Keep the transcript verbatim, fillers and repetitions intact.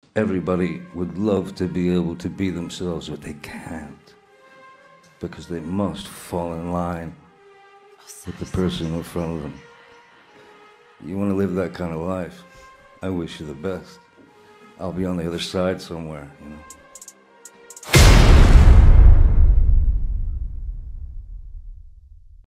everybody would love to be able to be themselves, but they can't because they must fall in line with the person in front of them. You want to live that kind of life? I wish you the best. I'll be on the other side somewhere, you know.